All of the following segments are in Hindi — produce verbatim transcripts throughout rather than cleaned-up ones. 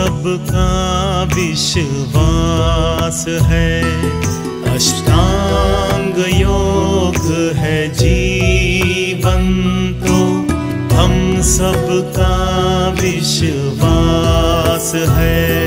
सबका विश्वास है। अष्टांग योग है जीवन तो हम सबका विश्वास है।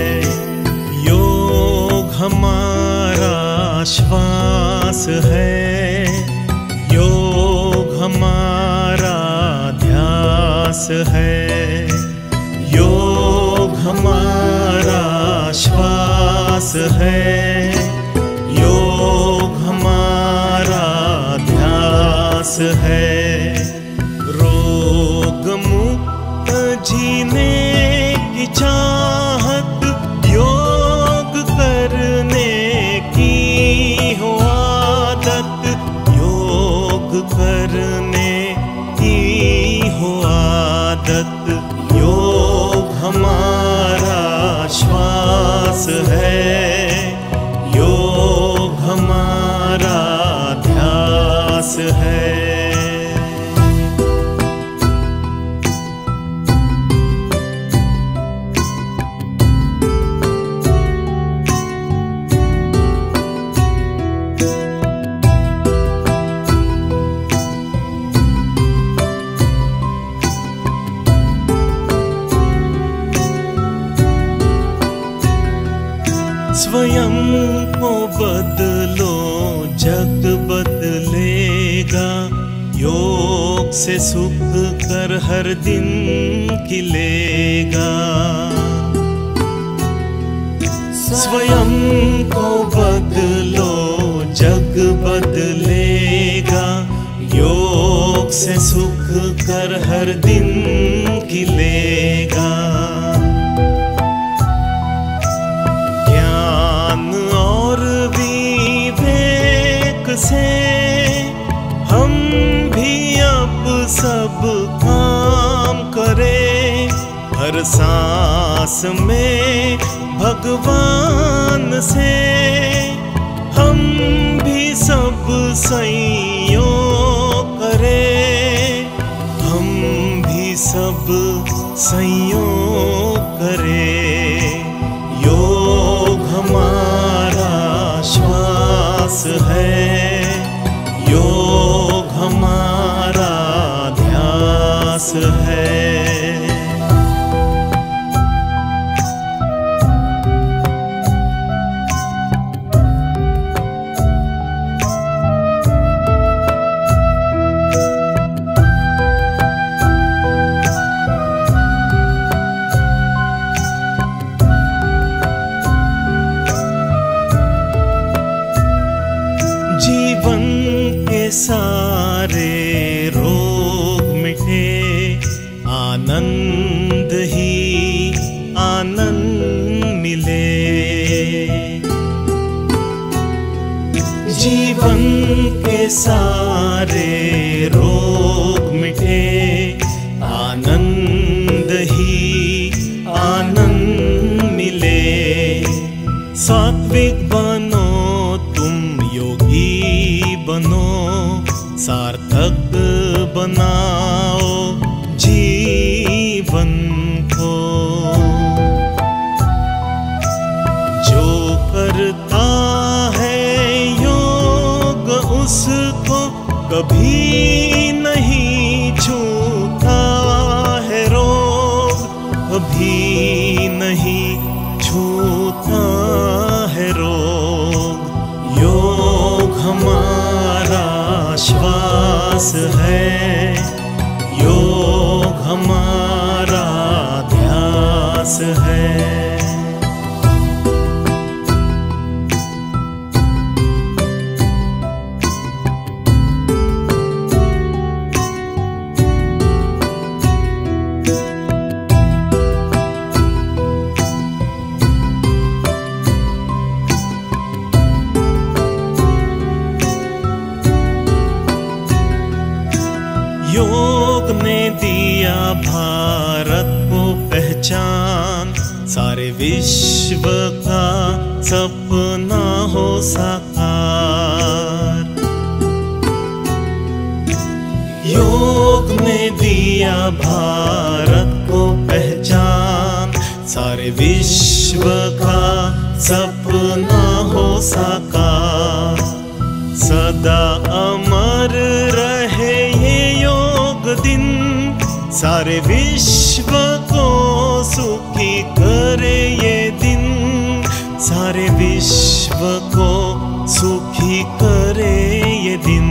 योग हमारा श्वास है, योग हमारा ध्यास है। योग हमारा श्वास है, योग हमारा ध्यास है। रोग मुक्त जीने की चाहत योग करने की हो आदत, योग करने की हो आदत। योग हमारा श्वास है, योग हमारा ध्यास है। स्वयं को बदलो जग बदलेगा। योग से सुख कर हर दिन खिलेगा। स्वयं को बदलो जग बदलेगा। योग से सुख कर हर दिन खिलेगा। से हम भी अब सब काम करें। हर सांस में भगवान से हम भी सब संयोग करें। हम भी सब संयोग करें। योग हमारा श्वास है, योग हमारा ध्यास है। जीवन के सारे रोग मिटे, आनंद ही आनंद मिले। जीवन के सारे रोग मिटे, आनंद ही आनंद मिले। सात्विक बनो बनो, सार्थक बनाओ जीवन को। जो करता है योग उसको कभी नहीं छूता है रोग, कभी नहीं छूता है रोग। योग हमारा श्वास है, योग हमारा ध्यास है। योग ने दिया भारत को पहचान, सारे विश्व का सपना हो साकार। योग ने दिया भारत को पहचान, सारे विश्व का सपना हो साकार। सदा अमर रहे ये योग दिन, सारे विश्व को सुखी करे ये दिन, सारे विश्व को सुखी करे ये दिन।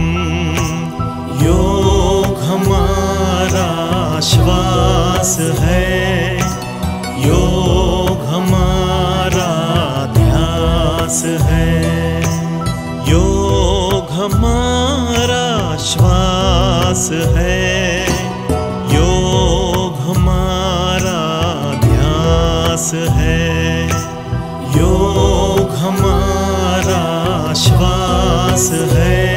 योग हमारा श्वास है, योग हमारा ध्यास है, योग हमारा श्वास है, योग हमारा ध्यास है, योग हमारा श्वास है।